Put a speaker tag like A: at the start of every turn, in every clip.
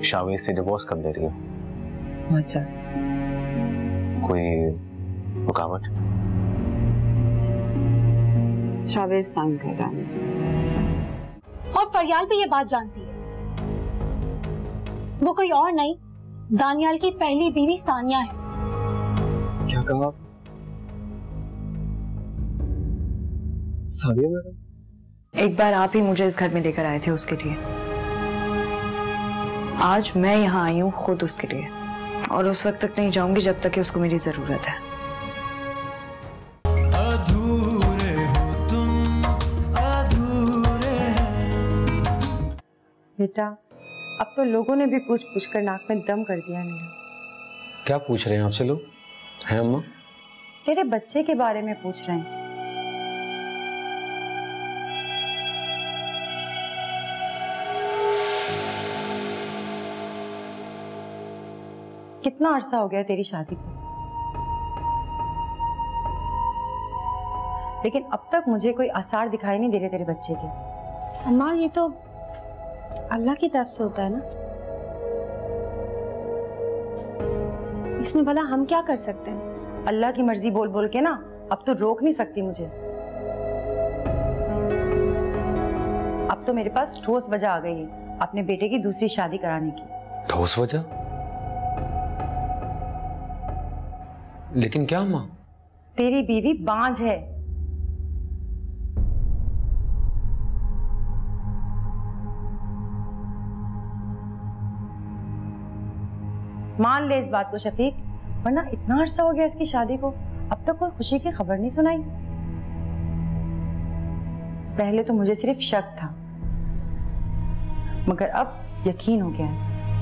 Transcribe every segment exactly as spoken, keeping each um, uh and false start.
A: Chavez से divorce कर दे रही हो।
B: अच्छा,
A: कोई रुकावट?
B: शावेज तंग कर रहा है मुझे।
C: और फरियाल भी ये बात जानती है। वो कोई और नहीं, दानियाल की पहली बीवी सानिया है।
A: क्या कहा सानिया मैडम?
B: एक बार आप ही मुझे इस घर में लेकर आए थे उसके लिए। आज मैं यहाँ आई हूँ खुद उसके लिए, और उस वक्त तक नहीं जाऊंगी जब तक कि उसको मेरी जरूरत है।
D: अधूरे हो तुम, अधूरे
E: बेटा, अब तो लोगों ने भी पूछ पूछ कर नाक में दम कर दिया मेरा।
A: क्या पूछ रहे हैं आपसे लोग? हैं अम्मा?
E: तेरे बच्चे के बारे में पूछ रहे हैं। कितना अरसा हो गया तेरी शादी को, लेकिन अब तक मुझे कोई आसार दिखाई नहीं दे रहे तेरे बच्चे के।
C: अम्मा, ये तो अल्लाह की तरफ से होता है ना, इसमें भला हम क्या कर सकते हैं?
E: अल्लाह की मर्जी बोल बोल के ना अब तो रोक नहीं सकती मुझे। अब तो मेरे पास ठोस वजह आ गई है अपने बेटे की दूसरी शादी कराने की।
A: ठोस वजह? लेकिन क्या अम्मा?
E: तेरी बीवी बांझ है। मान ले इस बात को शफीक, वरना इतना अरसा हो गया इसकी शादी को, अब तक कोई खुशी की खबर नहीं सुनाई। पहले तो मुझे सिर्फ शक था, मगर अब यकीन हो गया है।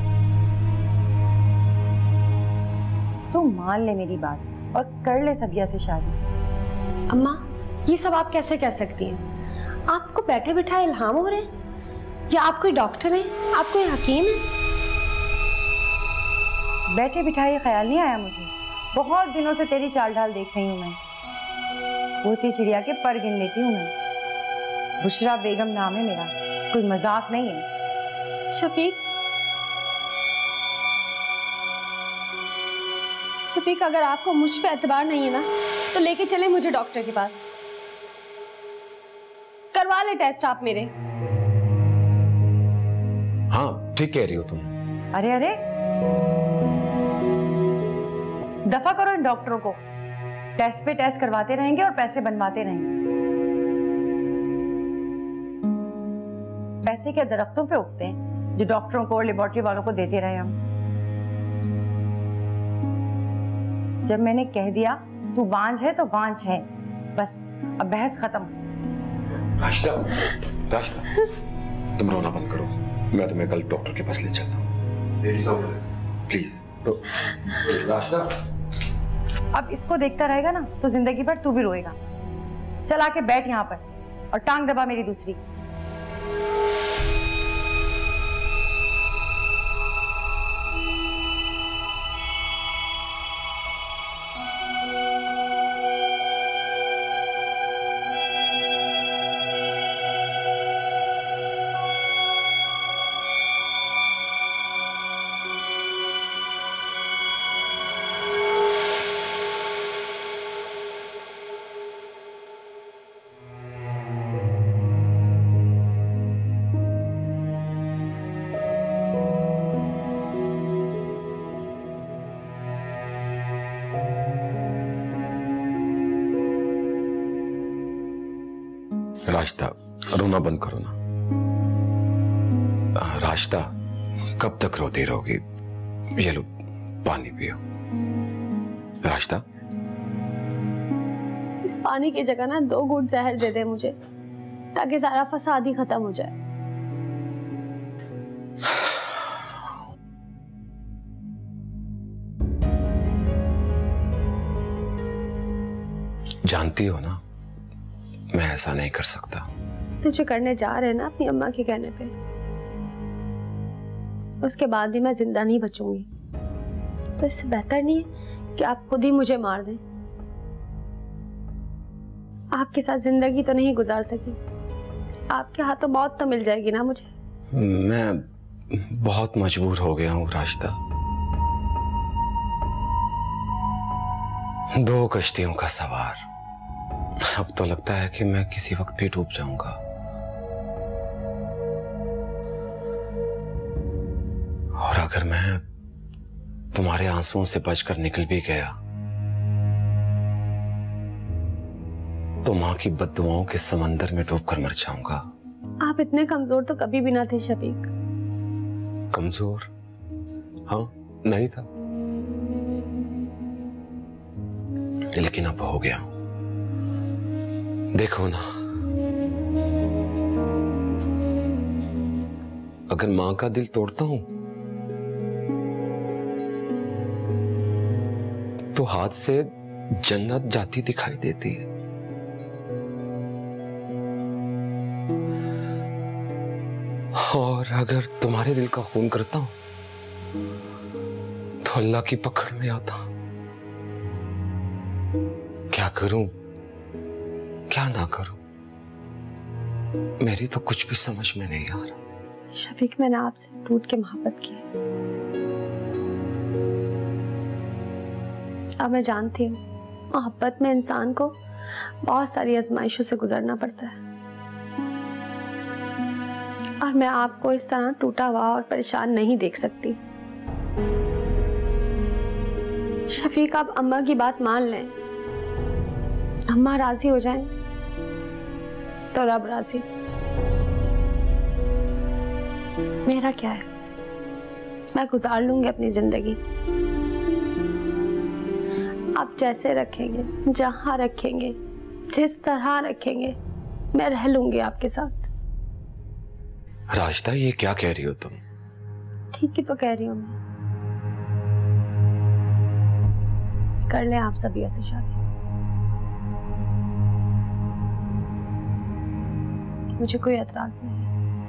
E: तू मान ले मेरी बात और कर ले सबिया से शादी।
C: अम्मा, ये सब आप कैसे कह सकती हैं? आपको बैठे बिठाए इल्हाम हो रहे हैं, या आप कोई डॉक्टर हैं, आप कोई हकीम हैं?
E: बैठे बिठाए ख्याल नहीं आया मुझे। बहुत दिनों से तेरी चाल ढाल देख रही हूँ मैं। उड़ती चिड़िया के पर गिन लेती हूँ मैं। बुशरा बेगम नाम है मेरा, कोई मजाक नहीं है।
C: शफीक, शफीक अगर आपको मुझ पे एतबार नहीं है ना, तो लेके चले मुझे डॉक्टर के पास, करवा ले टेस्ट आप मेरे।
A: हाँ ठीक कह रही हो तुम।
E: अरे अरे, दफा करो इन डॉक्टरों को। टेस्ट पे टेस्ट करवाते रहेंगे और पैसे बनवाते रहेंगे। पैसे क्या दरख्तों पे उगते हैं जो डॉक्टरों को और लेबोरेटरी वालों को देते रहे हम। जब मैंने कह दिया तू बांझ है तो बांझ है, बस अब बहस खत्म।
A: राशिदा, राशिदा, तुम रोना बंद करो, मैं तुम्हें कल डॉक्टर के पास ले चलता हूँ। प्लीज राशिदा।
E: अब इसको देखता रहेगा ना तो जिंदगी भर तू भी रोएगा। चल आके बैठ यहाँ पर और टांग दबा मेरी दूसरी।
A: राशिदा, रोना बंद करो ना। राशिदा, कब तक रोती रहोगी? ये लो पानी पियो। राशिदा,
C: इस पानी की जगह ना दो घूंट जहर दे दे मुझे, ताकि सारा फसाद ही खत्म हो जाए।
A: जानती हो ना मैं ऐसा नहीं कर सकता।
C: तुझे करने जा रहे ना अपनी अम्मा के कहने पे, उसके बाद भी मैं जिंदा नहीं बचूंगी। तो इससे बेहतर नहीं है कि आप खुद ही मुझे मार दें। आपके साथ जिंदगी तो नहीं गुजार सकी, आपके हाथों मौत तो मिल जाएगी ना मुझे।
A: मैं बहुत मजबूर हो गया हूं राशिदा। दो कश्तियों का सवार। अब तो लगता है कि मैं किसी वक्त भी डूब जाऊंगा। और अगर मैं तुम्हारे आंसुओं से बचकर निकल भी गया तो मां की बद्दुआओं के समंदर में डूबकर मर जाऊंगा।
C: आप इतने कमजोर तो कभी भी ना थे शफीक।
A: कमजोर? हाँ, नहीं था, लेकिन अब हो गया। देखो ना, अगर मां का दिल तोड़ता हूं तो हाथ से जन्नत जाती दिखाई देती है। और अगर तुम्हारे दिल का खून करता हूं तो अल्लाह की पकड़ में आता हूं। क्या करूं, क्या ना करूं, मेरी तो कुछ भी समझ में नहीं आ रहा।
C: शफीक, मैंने आपसे टूट के मोहब्बत की। अब मैं जानती हूँ मोहब्बत में इंसान को बहुत सारी आजमाइशों से गुजरना पड़ता है, और मैं आपको इस तरह टूटा हुआ और परेशान नहीं देख सकती। शफीक, आप अम्मा की बात मान लें। अम्मा राजी हो जाएं तो रब राजी। मेरा क्या है, मैं गुजार लूंगी अपनी जिंदगी। आप जैसे रखेंगे, जहां रखेंगे, जिस तरह रखेंगे, मैं रह लूंगी आपके साथ।
A: राशिदा, ये क्या कह रही हो तुम?
C: ठीक ही तो कह रही हूं मैं। कर लें आप सभी ऐसी शादी, मुझे कोई एतराज नहीं है।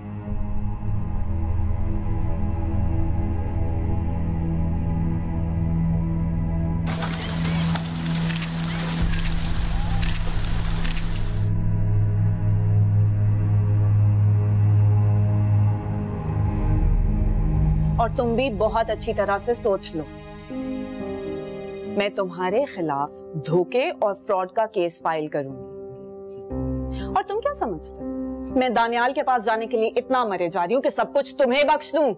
F: और तुम भी बहुत अच्छी तरह से सोच लो, मैं तुम्हारे खिलाफ धोखे और फ्रॉड का केस फाइल करूंगी। और तुम क्या समझते हो मैं दानियाल के पास जाने के लिए इतना मरे जा रही हूं कि सब कुछ तुम्हें बख्श दूं?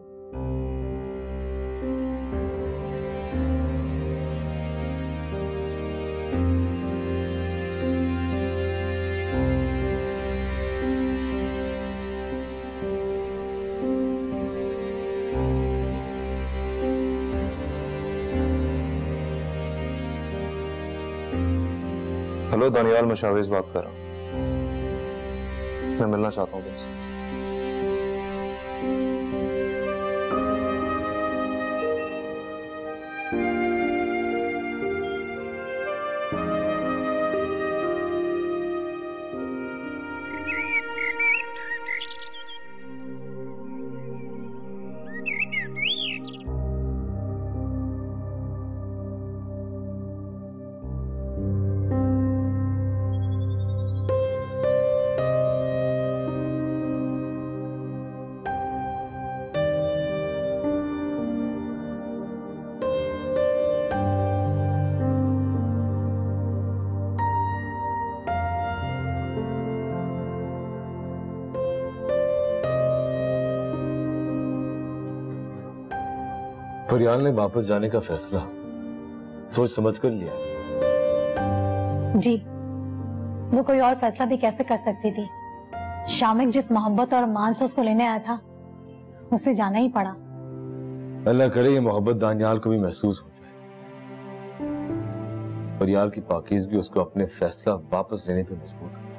G: हेलो दानियाल, मैं शावेज बात कर रहा हूँ। मैं मिलना चाहता हूँ तुमसे।
H: फरियाल ने वापस जाने का फैसला सोच समझ कर लिया।
I: जी, वो कोई और फैसला भी कैसे कर सकती थी? शामिक जिस मोहब्बत और मान से उसको लेने आया था, उसे जाना ही पड़ा।
H: अल्लाह करे ये मोहब्बत दानियाल को भी महसूस हो जाए। फरियाल की पाकीज़गी उसको अपने फैसला वापस लेने पे मजबूर कर।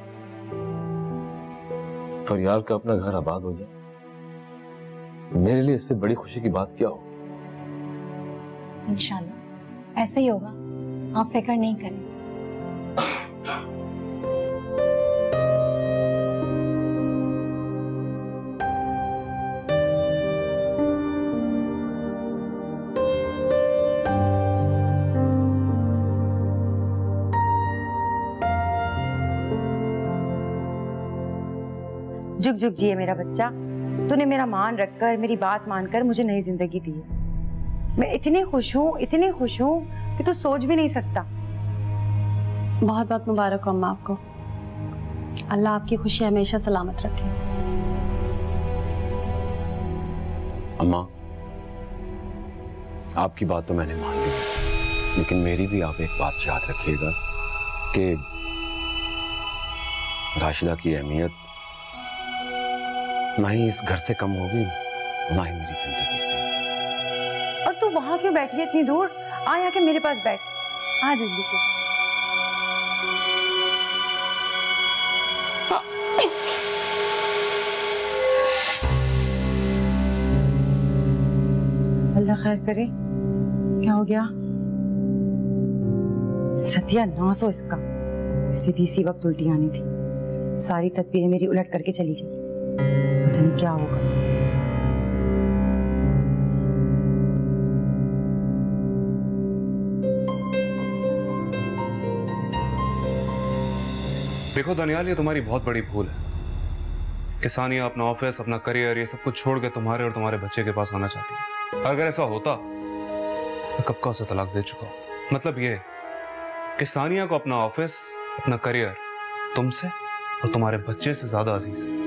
H: फरियाल का अपना घर आबाद हो जाए, मेरे लिए इससे बड़ी खुशी की बात क्या हो?
I: इंशाल्लाह ऐसे ही होगा, आप फिक्र नहीं करें।
E: जुग जुग जिए मेरा बच्चा, तूने मेरा मान रखकर, मेरी बात मानकर मुझे नई जिंदगी दी है। मैं इतनी खुश हूँ, इतनी खुश हूँ कि तू सोच भी नहीं सकता।
C: बहुत बहुत मुबारक हो अम्मा आपको। अल्लाह आपकी खुशी हमेशा सलामत रखे।
A: अम्मा, आपकी बात तो मैंने मान ली, लेकिन मेरी भी आप एक बात याद रखिएगा कि राशिदा की अहमियत ना ही इस घर से कम होगी, ना ही मेरी जिंदगी से।
E: और तू वहां क्यों बैठी है इतनी दूर? आ यहाँ के मेरे पास बैठ, आ जल्दी से। अल्लाह खैर करे। क्या हो गया? सत्यानाश हो इसका। इससे भी इसी वक्त उल्टी आनी थी। सारी तदबीरें मेरी उलट करके चली गई। पता नहीं क्या होगा।
J: देखो दनियाल, ये तुम्हारी बहुत बड़ी भूल है कि सानिया अपना ऑफिस, अपना करियर, ये सब कुछ छोड़ के तुम्हारे और तुम्हारे बच्चे के पास आना चाहती है। अगर ऐसा होता तो कब का उसे तलाक दे चुका होता। मतलब ये कि सानिया को अपना ऑफिस, अपना करियर तुमसे और तुम्हारे बच्चे से ज्यादा अजीज है।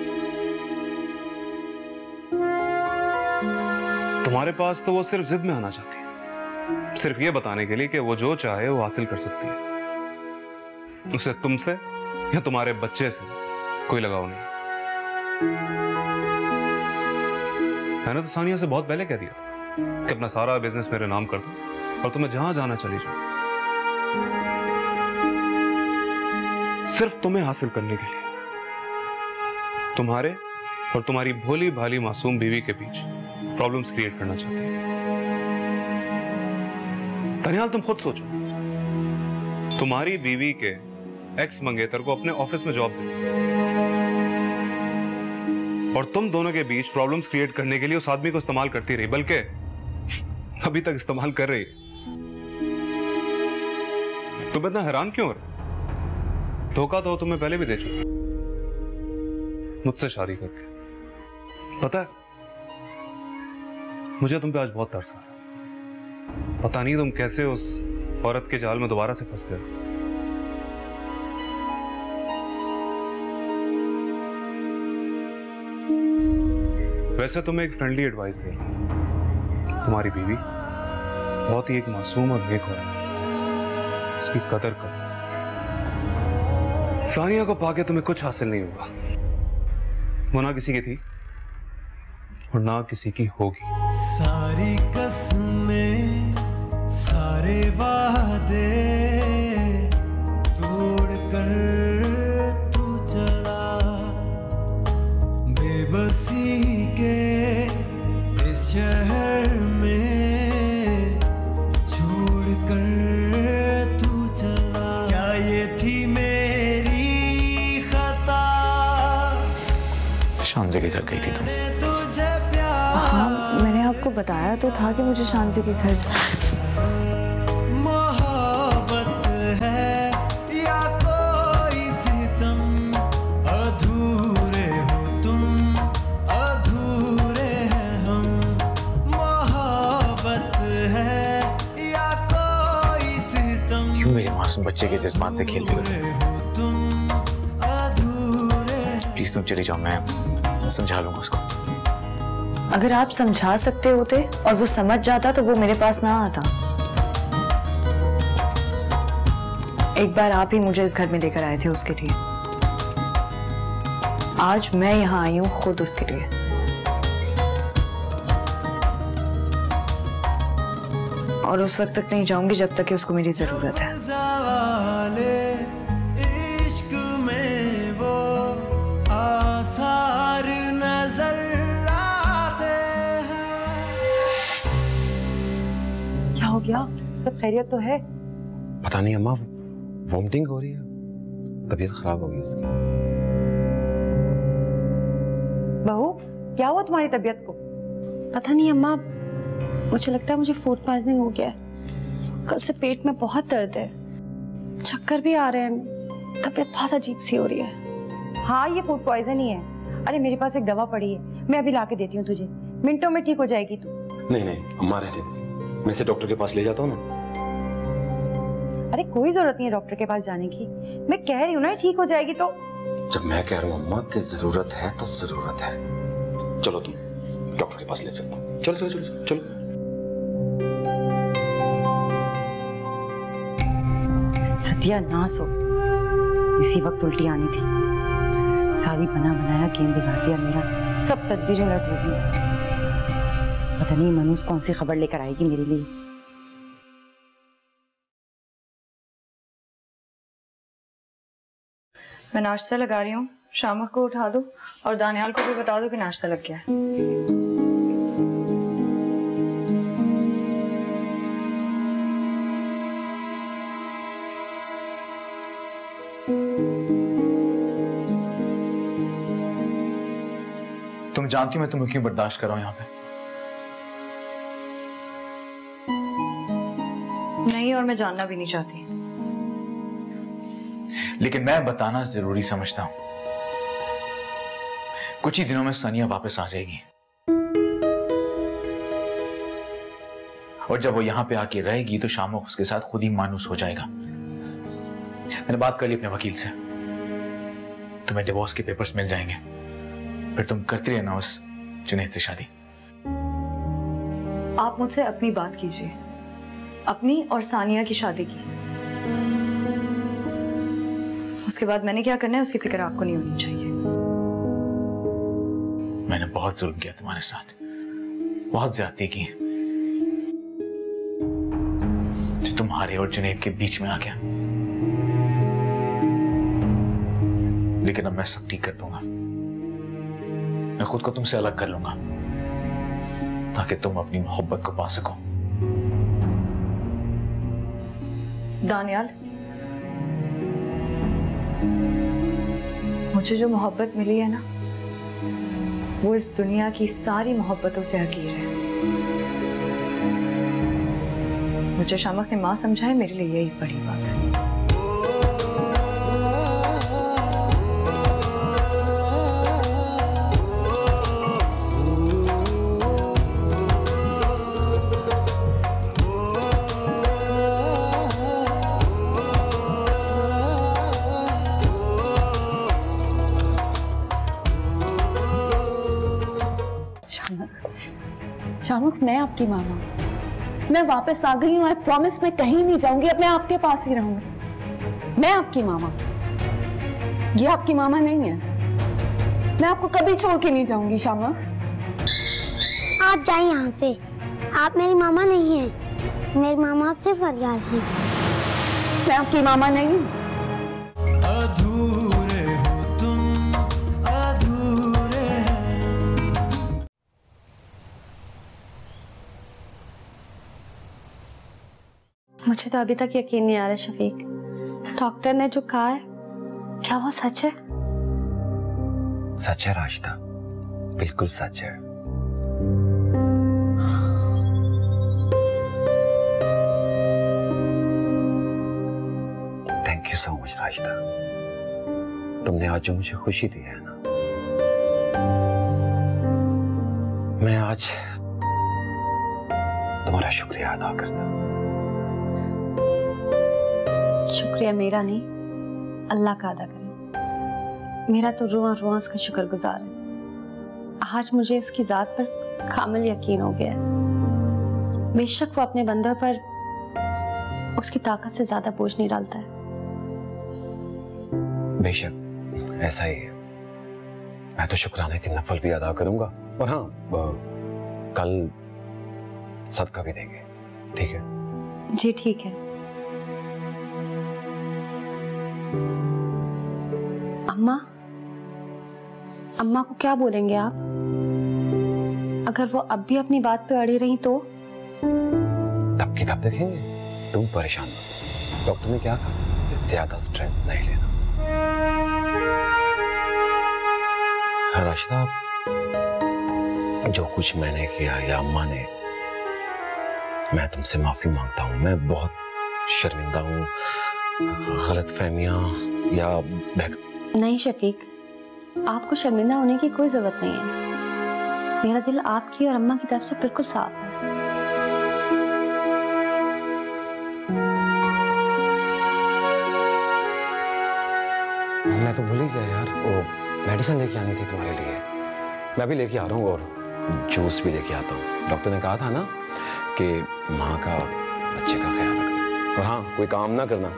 J: तुम्हारे पास तो वो सिर्फ जिद में आना चाहती है, सिर्फ ये बताने के लिए कि वो जो चाहे वो हासिल कर सकती है। उसे तुमसे या तुम्हारे बच्चे से कोई लगाव नहीं। मैंने तो सानिया से बहुत पहले कह दिया था कि अपना सारा बिजनेस मेरे नाम कर दो और तुम्हें जहां जाना चली जाओ, सिर्फ तुम्हें हासिल करने के लिए। तुम्हारे और तुम्हारी भोली भाली मासूम बीवी के बीच प्रॉब्लम्स क्रिएट करना चाहती है। तनियाल, तुम खुद सोचो, तुम्हारी बीवी के एक्स मंगेतर को अपने ऑफिस में जॉब दे और तुम दोनों के बीच प्रॉब्लम्स क्रिएट करने के लिए उस आदमी को इस्तेमाल करती रही, बल्कि अभी तक इस्तेमाल कर रही है। तुम इतना हैरान क्यों हो रहे? धोखा तो तुम्हें पहले भी दे चुका मुझसे शादी करके। पता है, मुझे तुम पे आज बहुत तरस आ रहा है। पता नहीं तुम कैसे उस औरत के जाल में दोबारा से फंस गए। वैसे तुम्हें एक फ्रेंडली एडवाइस दे रहा हूं। तुम्हारी बीवी बहुत ही एक मासूम और नेक औरत है, उसकी कदर करो। सानिया को पाके तुम्हें कुछ हासिल नहीं होगा। वो ना किसी की थी और ना किसी की होगी।
D: सारी कसमें, सारे वादे तोड़ कर तू चला, बेबसी के इस शहर में छोड़ कर तू चला। क्या ये थी मेरी खता?
K: शानज़े के घर गई थी तुम?
B: हाँ, मैंने आपको बताया तो था कि मुझे शानज़े के घर जा।
D: मोहब्बत है या कोई सितम, अधूरे हो तुम, अधूरे हैं हम। मोहब्बत है या कोई सितम,
K: क्यों मेरे मासूम बच्चे के जज्बात से खेल रही हो तुम? प्लीज तुम चली जाओ, मैं समझा लूंगा उसको।
B: अगर आप समझा सकते होते और वो समझ जाता तो वो मेरे पास ना आता। एक बार आप ही मुझे इस घर में लेकर आए थे उसके लिए। आज मैं यहाँ आई हूँ खुद उसके लिए। और उस वक्त तक नहीं जाऊंगी जब तक कि उसको मेरी जरूरत है।
D: इश्क में वो आसार नजर
E: हो गया? सब खैरियत तो है?
A: पता नहीं अम्मा, वॉमिटिंग हो रही है, तबीयत खराब हो गई उसकी।
E: बहू, क्या हुआ तुम्हारी तबीयत को?
C: पता नहीं अम्मा, मुझे लगता है मुझे फूड पॉइजनिंग हो गया है। कल से पेट में बहुत दर्द है, चक्कर भी आ रहे हैं, तबीयत बहुत अजीब सी हो रही है।
E: हाँ, ये फूड पॉइजन ही है। अरे मेरे पास एक दवा पड़ी है, मैं अभी ला के देती हूँ तुझे, मिनटों में ठीक हो जाएगी तू।
A: नहीं नहीं अम्मा रहने दे, मैं इसे डॉक्टर के पास ले जाता हूँ ना।
E: अरे कोई जरूरत नहीं है डॉक्टर के पास जाने की, मैं कह रही हूँ ना ठीक हो जाएगी तो।
A: जब मैं कह रहा हूँ अम्मा कि जरूरत है तो जरूरत है। चलो तुम डॉक्टर के पास ले चलता हूँ। चलो चलो चलो चलो।
E: सत्यानाश हो, इसी वक्त उल्टी आनी थी। सारी बना बनाया गेम बिगाड़ दिया मेरा, सब तदबीरें उलट हो गई। पता नहीं मनूस कौन सी खबर लेकर आएगी मेरे लिए।
B: मैं नाश्ता लगा रही हूँ, शामक को उठा दो और दानियाल को भी बता दो कि नाश्ता लग गया है।
K: तुम जानती हो मैं तुम्हें क्यों बर्दाश्त कर रहा हूं यहाँ पे?
B: नहीं, और मैं जानना भी नहीं चाहती।
K: लेकिन मैं बताना जरूरी समझता हूं। कुछ ही दिनों में सानिया वापस आ जाएगी, और जब वो यहां पे आके रहेगी तो शामक उसके साथ खुद ही मानूस हो जाएगा। मैंने बात कर ली अपने वकील से, तुम्हें डिवोर्स के पेपर्स मिल जाएंगे, फिर तुम करती रहना उस जुनैद से शादी।
B: आप मुझसे अपनी बात कीजिए, अपनी और सानिया की शादी की। उसके बाद मैंने क्या करना है उसकी फिक्र आपको नहीं होनी चाहिए।
K: मैंने बहुत जुल्म किया तुम्हारे साथ, बहुत ज्यादती की, जो तुम्हारे और जुनैद के बीच में आ गया। लेकिन अब मैं सब ठीक कर दूंगा। मैं खुद को तुमसे अलग कर लूंगा ताकि तुम अपनी मोहब्बत को पा सको।
B: दानियाल, मुझे जो मोहब्बत मिली है ना, वो इस दुनिया की सारी मोहब्बतों से हकीर है। मुझे शामक ने मां समझा है, मेरे लिए यही बड़ी बात है।
F: शामक, मैं आपकी मामा, मैं वापस आ गई हूँ। आई प्रॉमिस मैं कहीं नहीं जाऊंगी, अब मैं आपके पास ही रहूंगी। मैं आपकी मामा, ये आपकी मामा नहीं है। मैं आपको कभी छोड़ के नहीं जाऊंगी शामक।
L: आप जाइए यहाँ से, आप मेरी मामा नहीं हैं। मेरी मामा आपसे फरियाद है।
F: मैं आपकी मामा नहीं हूँ।
D: अधूरे हो तुम, अधूरे
C: मुझे तो अभी तक यकीन नहीं आ रहा शफीक, डॉक्टर ने जो कहा है क्या वो सच है?
M: सच है राशिदा, बिल्कुल सच है। Thank you so much Rashida, तुमने आज जो मुझे खुशी दी है ना, मैं आज तुम्हारा शुक्रिया अदा करता हूं।
C: शुक्रिया मेरा नहीं, अल्लाह का अदा करें। मेरा तो रुआ रुआ उसका शुक्रगुजार है। आज मुझे उसकी जात पर कामिल यकीन हो गया है। बेशक वो अपने बंदों पर उसकी ताकत से ज्यादा बोझ नहीं डालता है।
M: बेशक ऐसा ही है। मैं तो शुक्राने की नफल भी अदा करूंगा, और हाँ कल सदका भी देंगे, ठीक है?
C: जी ठीक है। अम्मा, अम्मा को क्या बोलेंगे आप? अगर वो अब भी अपनी बात पे अड़ी रही तो?
M: तब की तब देखेंगे, तुम परेशान मत। डॉक्टर ने क्या कहा? ज्यादा स्ट्रेस नहीं लेना। राशिदा, जो कुछ मैंने किया या अम्मा ने, मैं तुमसे माफी मांगता हूँ। मैं बहुत शर्मिंदा हूँ। गलतफहमियां या बहक
C: नहीं शफीक, आपको शर्मिंदा होने की कोई जरूरत नहीं है। मेरा दिल आपकी और अम्मा की तरफ से बिल्कुल साफ है।
M: मैं तो भूल ही गया यार, वो मेडिसिन लेके आनी थी तुम्हारे लिए। मैं भी लेके आ रहा हूँ और जूस भी लेके आता हूँ। डॉक्टर ने कहा था ना कि माँ का और बच्चे का ख्याल रखना, और हाँ कोई काम ना करना।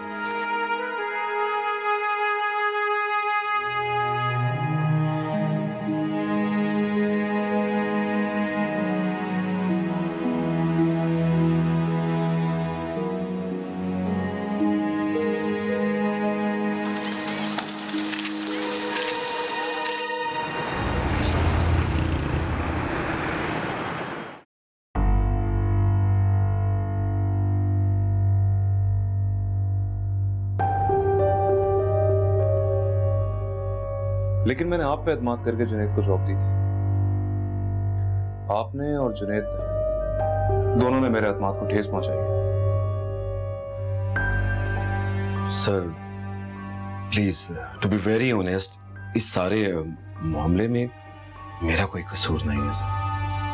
J: लेकिन मैंने आप पे एतमाद करके जुनैद को जॉब दी थी। आपने और जुनैद ने दोनों ने मेरे एतमाद को ठेस पहुंचाई।
A: Sir please, to be very honest, इस सारे मामले में मेरा कोई कसूर नहीं है सर।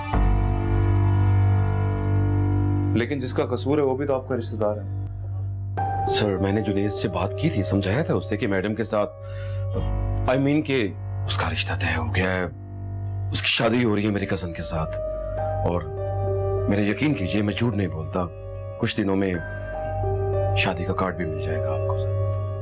J: लेकिन जिसका कसूर है वो भी तो आपका रिश्तेदार है।
A: सर मैंने जुनैद से बात की थी, समझाया था उससे कि मैडम के साथ आई मीन के उसका रिश्ता तय हो गया है, उसकी शादी हो रही है मेरी कजन के साथ। और मेरे यकीन कीजिए, मैं झूठ नहीं बोलता, कुछ दिनों में शादी का कार्ड भी मिल जाएगा आपको सर।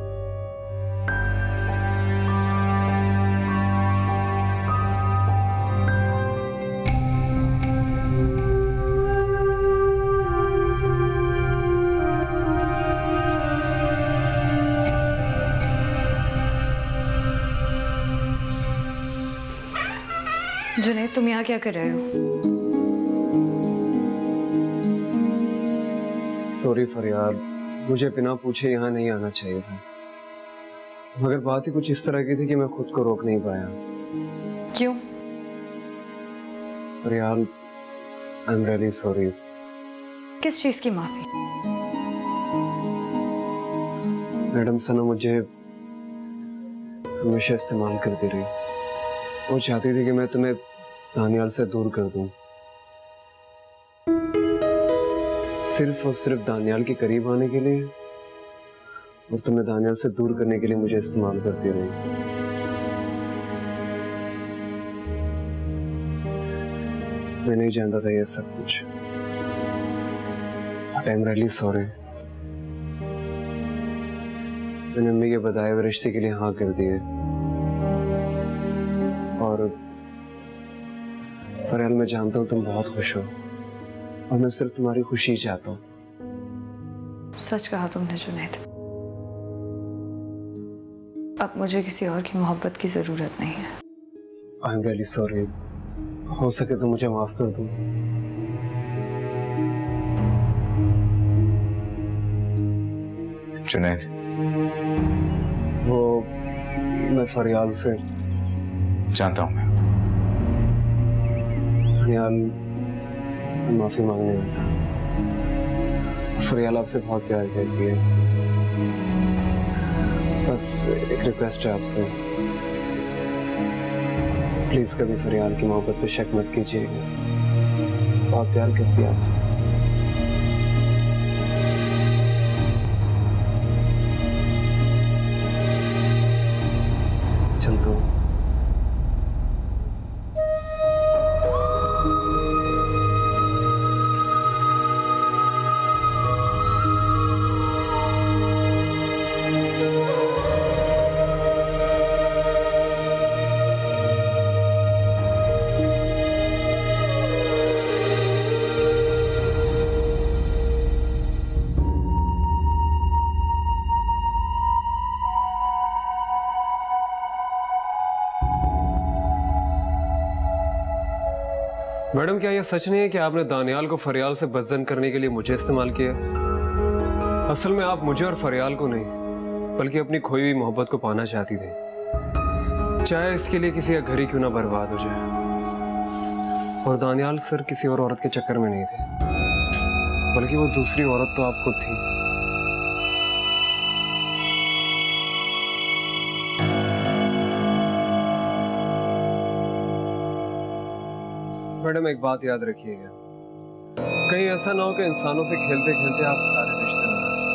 B: जुनैद, तुम यहाँ क्या कर रहे हो?
N: सॉरी फरियाद, मुझे बिना पूछे यहाँ नहीं आना चाहिए था, मगर बात ही कुछ इस तरह की थी कि मैं खुद को रोक नहीं पाया।
B: क्यों?
N: फरियाद, आई एम रियली सॉरी।
B: किस चीज की माफी?
N: मैडम सना मुझे हमेशा इस्तेमाल करती रही। वो चाहती थी कि मैं तुम्हें दानियाल से दूर कर दूं, सिर्फ और सिर्फ दानियाल के करीब आने के लिए, और तुम्हें दानियाल से दूर करने के लिए मुझे इस्तेमाल करती रही। मैं नहीं जानता था ये सब कुछ। I am really sorry. मैंने अम्मी के बताए हुए रिश्ते के लिए हाँ कर दिए, और फरियाल मैं जानता हूँ तुम बहुत खुश हो, और मैं सिर्फ तुम्हारी खुशी चाहता हूँ।
B: सच कहा तुमने जुनैद, अब मुझे किसी और की मोहब्बत की जरूरत नहीं है।
N: I am really sorry. हो सके तो मुझे माफ कर दो।
K: जुनैद,
N: वो मैं फरियाल से
K: जानता हूं। मैं
N: फरियाल माफी मांगने आया था। फरियाल आपसे बहुत प्यार करती है, बस एक रिक्वेस्ट है आपसे, प्लीज कभी फरियाल की मोहब्बत पे शक मत कीजिएगा। बहुत प्यार करती है आपसे। चलता हूँ। मैडम, क्या यह सच नहीं है कि आपने दानियाल को फरियाल से बदजन करने के लिए मुझे इस्तेमाल किया? असल में आप मुझे और फरियाल को नहीं, बल्कि अपनी खोई हुई मोहब्बत को पाना चाहती थी, चाहे इसके लिए किसी का घर ही क्यों ना बर्बाद हो जाए। और दानियाल सर किसी और औरत के चक्कर में नहीं थे, बल्कि वो दूसरी औरत तो आप खुद थी। मैडम एक बात याद रखिएगा, कहीं ऐसा ना हो कि इंसानों से खेलते खेलते आप सारे रिश्ते निभा जाए।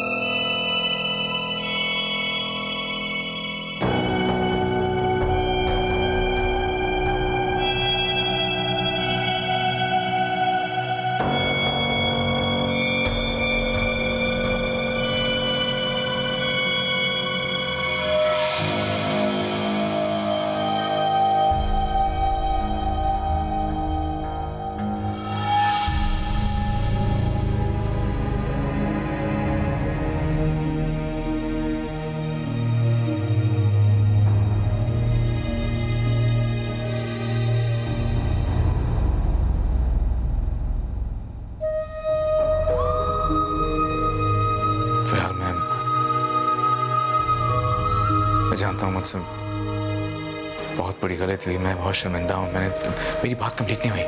K: मैं जानता हूँ मुझसे बहुत बड़ी गलती हुई, मैं बहुत शर्मिंदा हूँ। मैंने मेरी बात कंप्लीट नहीं हुई।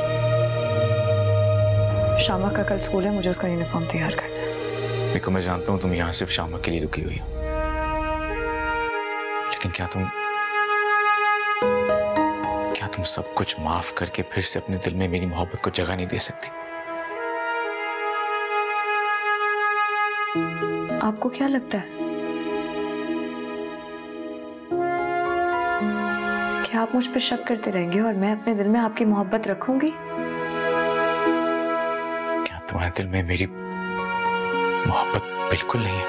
B: शामा का कल स्कूल है, मुझे उसका यूनिफॉर्म तैयार करना है।
K: देखो मैं जानता हूँ तुम यहाँ सिर्फ शामा के लिए रुकी हुई हो, लेकिन क्या तुम क्या तुम सब कुछ माफ करके फिर से अपने दिल में मेरी मोहब्बत को जगह नहीं दे सकती?
B: आपको क्या लगता है, क्या आप मुझ पर शक करते रहेंगे और मैं अपने दिल में आपकी मोहब्बत रखूंगी?
K: क्या तुम्हारे दिल में मेरी मोहब्बत बिल्कुल नहीं है?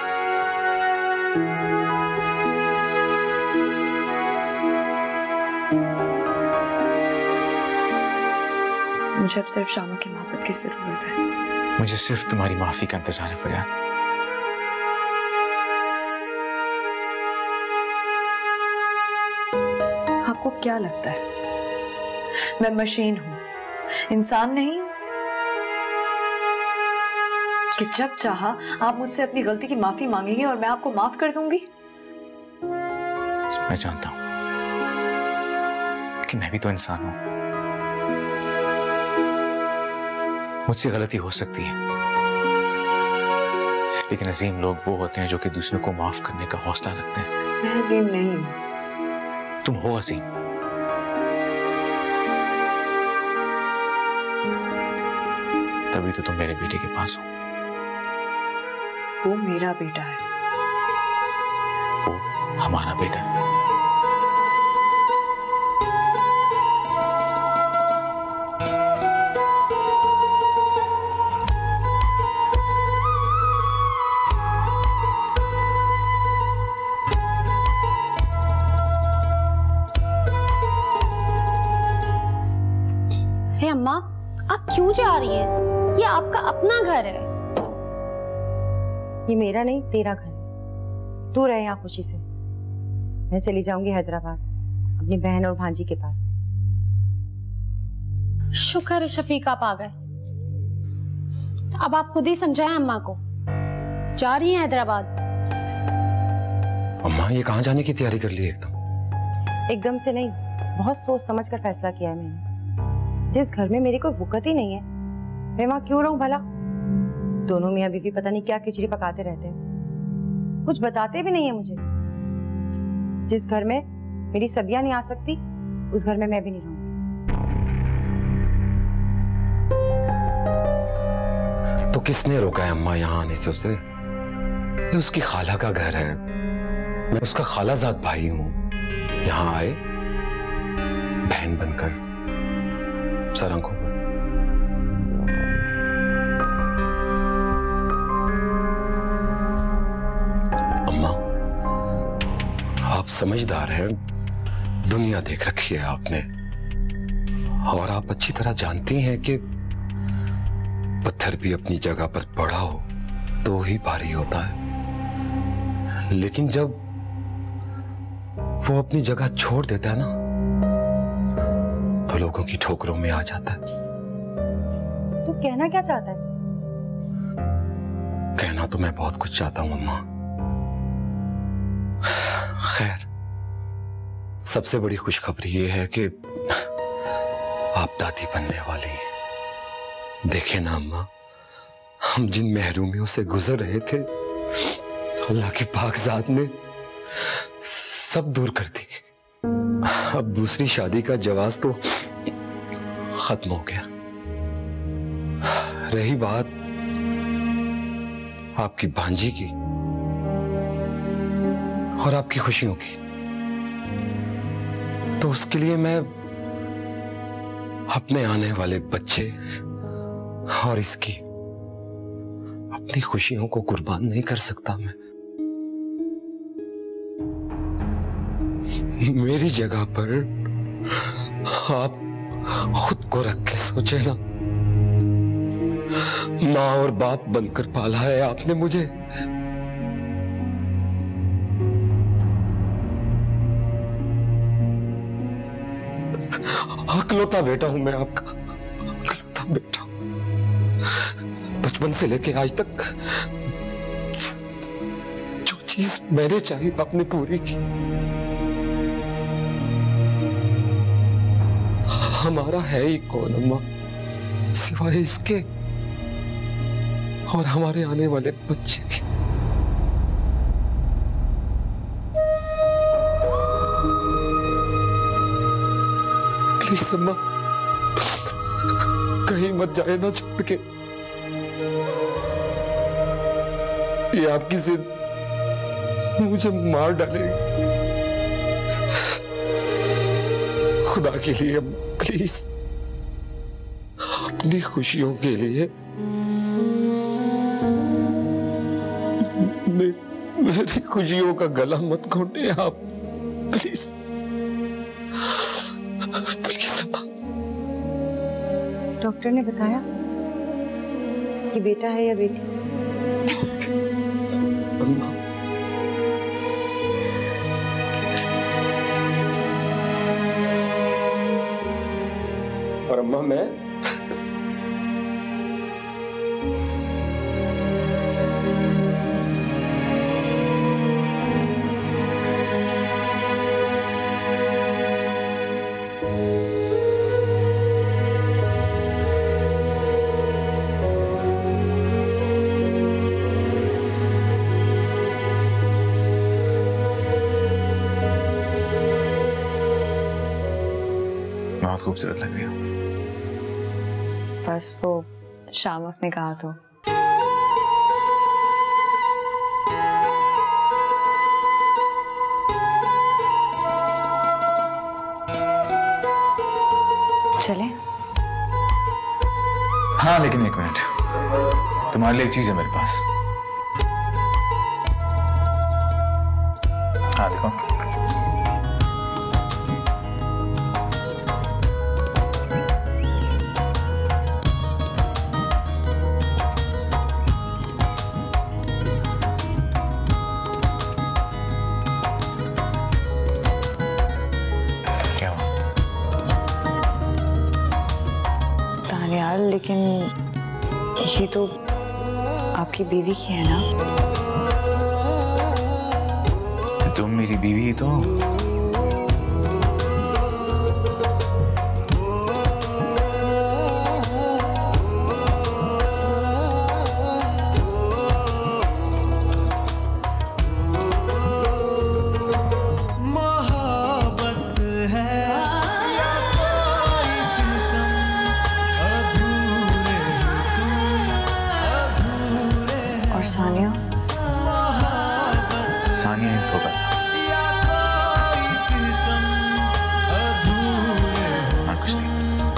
B: मुझे अब सिर्फ शामा की मोहब्बत की जरूरत है।
K: मुझे सिर्फ तुम्हारी माफी का इंतजार है फरियाद।
B: आपको क्या लगता है मैं मशीन हूं, इंसान नहीं हूं कि जब चाहा आप मुझसे अपनी गलती की माफी मांगेंगे और मैं आपको माफ कर दूंगी?
K: मैं जानता हूं कि मैं भी तो इंसान हूं, मुझसे गलती हो सकती है, लेकिन अजीम लोग वो होते हैं जो कि दूसरों को माफ करने का हौसला रखते हैं।
B: मैं अजीम नहीं हूं।
K: तुम हो अजीम। तभी तो तुम मेरे बेटे के पास हो।
B: वो मेरा बेटा है।
K: वो हमारा बेटा है।
C: हे अम्मा, आप क्यों जा रही हैं? ये आपका अपना घर है।
E: ये मेरा नहीं, तेरा घर है। तू रहे यहाँ खुशी से। मैं चली जाऊंगी हैदराबाद अपनी बहन और भांजी के पास।
C: शुक्र है शफीक आप आ गए। अब आप खुद ही समझाएं अम्मा को। जा रही हैं हैदराबाद।
M: अम्मा ये कहाँ जाने की तैयारी कर ली एकदम?
E: एकदम से नहीं, बहुत सोच समझ कर फैसला किया है मैंने। जिस घर में मेरी कोई वक़्त ही नहीं है, मैं वहां क्यों रहूं भला? दोनों मियां बीवी पता नहीं क्या खिचड़ी पकाते रहते हैं, कुछ बताते भी नहीं है मुझे। जिस घर में मेरी सबिया नहीं आ सकती, उस घर में मैं भी नहीं रहूंगी।
M: तो किसने रोका है अम्मा यहाँ आने से उसे? ये उसकी खाला का घर है, मैं उसका खालाजाद भाई हूं। यहाँ आए बहन बनकर सर आंखों पर। अम्मा आप समझदार हैं, दुनिया देख रखी है आपने, और आप अच्छी तरह जानती हैं कि पत्थर भी अपनी जगह पर पड़ा हो तो ही भारी होता है, लेकिन जब वो अपनी जगह छोड़ देता है ना तो लोगों की ठोकरों में आ जाता है।
E: तू कहना क्या चाहता है?
M: कहना तो मैं बहुत कुछ चाहता हूं अम्मा। खैर, सबसे बड़ी खुशखबरी ये है कि आप दादी बनने वाली हैं। देखे ना अम्मा, हम जिन महरूमियों से गुजर रहे थे, अल्लाह की पाकज़ात ने सब दूर कर दी। अब दूसरी शादी का जवाज तो खत्म हो गया। रही बात आपकी भांजी की और आपकी खुशियों की, तो उसके लिए मैं अपने आने वाले बच्चे और इसकी अपनी खुशियों को कुर्बान नहीं कर सकता। मैं मेरी जगह पर आप खुद को रख के सोचे ना, माँ और बाप बनकर पाला है आपने मुझे। अकलौता बेटा हूं मैं आपका, अकलौता बेटा। बचपन से लेके आज तक जो चीज मैंने चाहिए आपने पूरी की। हमारा है ही कौन अम्मा सिवाय इसके और हमारे आने वाले बच्चे के। प्लीज अम्मा कहीं मत जाए ना छोड़ के। ये आपकी जिद मुझे मार डालेगी। खुदा के लिए प्लीज अपनी खुशियों के लिए मे, मेरी खुशियों का गला मत घोंटे आप, प्लीज प्लीज।
E: डॉक्टर ने बताया कि बेटा है या बेटी?
M: अम्मा और अम्मा मैं
K: बहुत खूबसूरत लग रही हो।
B: बस वो शामक ने कहा तो। चले?
K: हाँ लेकिन एक मिनट, तुम्हारे लिए एक चीज है मेरे पास। हाँ देखो।
B: यार लेकिन ये तो आपकी बीवी की है ना?
K: तुम मेरी बीवी ही तो हो।
B: सानिया
K: सानिया ही धोखा था। हाँ कुछ नहीं।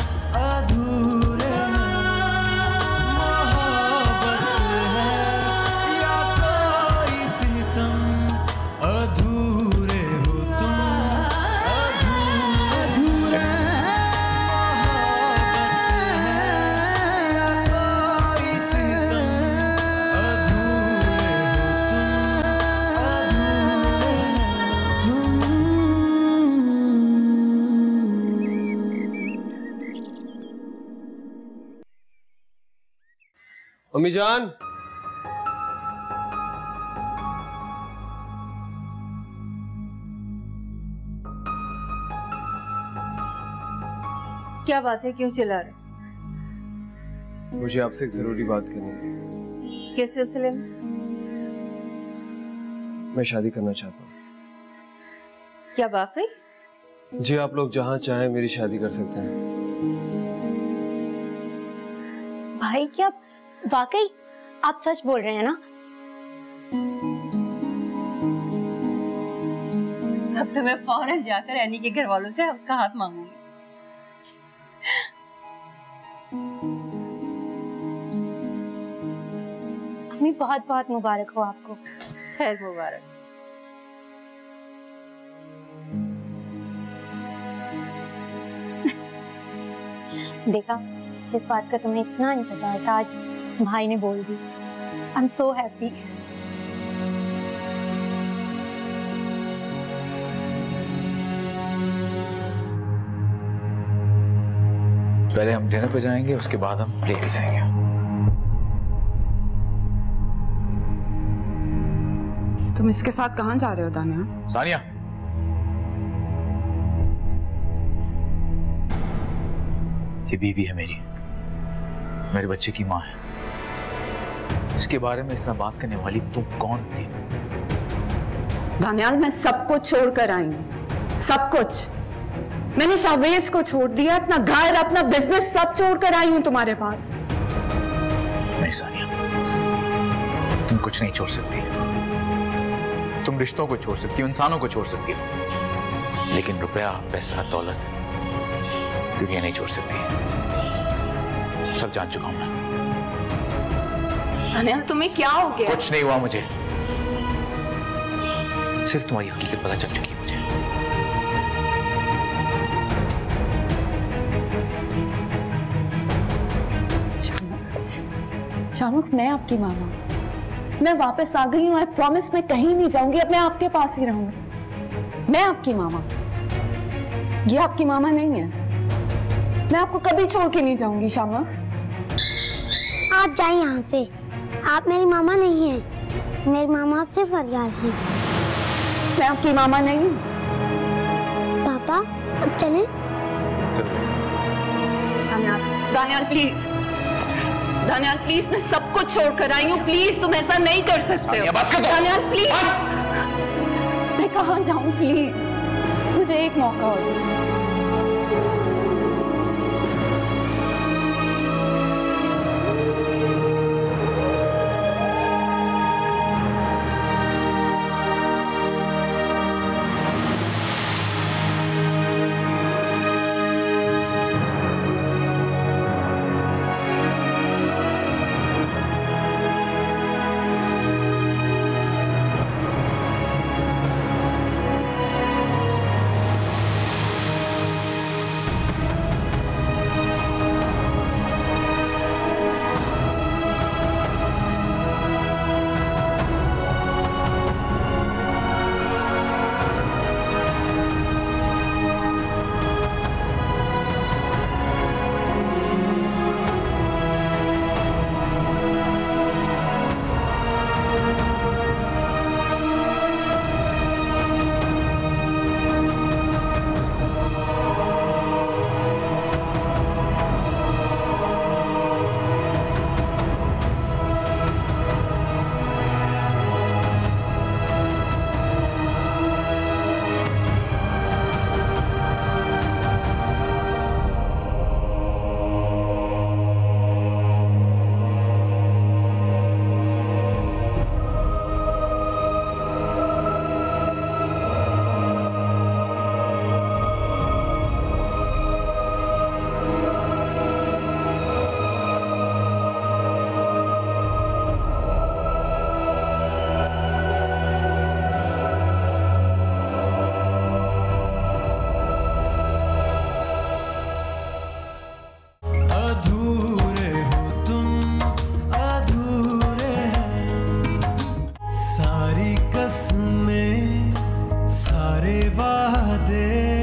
N: अम्मी जान,
C: क्या बात है, क्यों चिल्ला रहे?
N: मुझे आपसे एक जरूरी बात करनी है।
C: किस सिलसिले में?
N: मैं शादी करना चाहता हूँ।
C: क्या वाकई?
N: जी, आप लोग जहाँ चाहें मेरी शादी कर सकते हैं।
C: भाई क्या वाकई आप सच बोल रहे हैं ना? अब तो मैं फौरन जाकर एनी के घर वालों से उसका हाथ मांगूंगी। अम्मी बहुत बहुत मुबारक हो आपको। खैर मुबारक। देखा, जिस बात का तुम्हें इतना इंतजार था आज भाई ने बोल दी। I am so happy.
K: पहले हम डिनर पे जाएंगे, उसके बाद हम प्ले पे जाएंगे।
B: तुम इसके साथ कहाँ जा रहे हो दानियाल?
K: सानिया, ये बीवी है मेरी, मेरे बच्चे की माँ है। इसके बारे में इस तरह बात करने वाली तुम कौन थी?
B: दानियाल, मैं सब कुछ छोड़ कर आई हूँ, सब कुछ। मैंने शावेज को छोड़ दिया, अपना घर, अपना बिजनेस सब छोड़ कर आई हूँ तुम्हारे पास।
K: नहीं सानिया, तुम कुछ नहीं छोड़ सकती। तुम रिश्तों को छोड़ सकती हो, इंसानों को छोड़ सकती हो, लेकिन रुपया, पैसा, दौलत दुनिया नहीं छोड़ सकती। सब जान चुका हूं मैं।
B: दानियाल, तुम्हें क्या हो गया?
K: कुछ नहीं हुआ मुझे, सिर्फ तुम्हारी हकीकत पता चल चुकी है मुझे।
B: शाहरुख, मैं आपकी मामा, मैं वापस आ गई हूँ। आई प्रॉमिस मैं कहीं नहीं जाऊंगी, अब मैं आपके पास ही रहूंगी। मैं आपकी मामा, ये आपकी मामा नहीं है। मैं आपको कभी छोड़ के नहीं जाऊंगी शाहरुख।
L: आप जाइए यहाँ से, आप मेरी मामा नहीं हैं। मेरी मामा आपसे फरियाद है।
B: मैं आपकी मामा नहीं हूँ।
L: पापा, अब चलें?
B: दानियाल, दानियाल प्लीज, दानियाल प्लीज, मैं सब कुछ छोड़कर आई हूँ। प्लीज तुम ऐसा नहीं कर सकते हो। दानियाल प्लीज, मैं कहाँ जाऊँ? प्लीज मुझे एक मौका और।
D: सारे वादे